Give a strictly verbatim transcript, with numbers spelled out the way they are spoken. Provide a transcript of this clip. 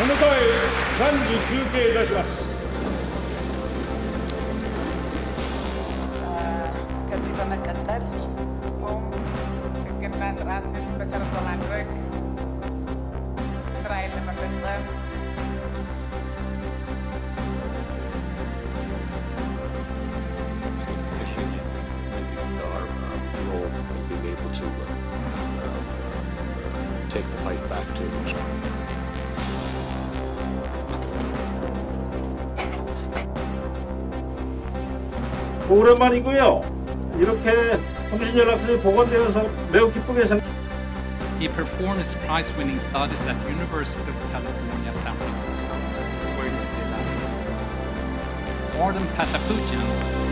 この際、暫時休憩いたします。 ከዚህ በመቀጠል ሕግና ስርዓትን መሰረት በማድረግ ስራዬን ለመፈጸም being able to uh, uh, take the fight back to 오랜만이고요. 이렇게 통신연락선이 복원되어서 매우 기쁘게 생. He performed his prize-winning studies at University of California, San Francisco, where he's still at. Artem Patapoutian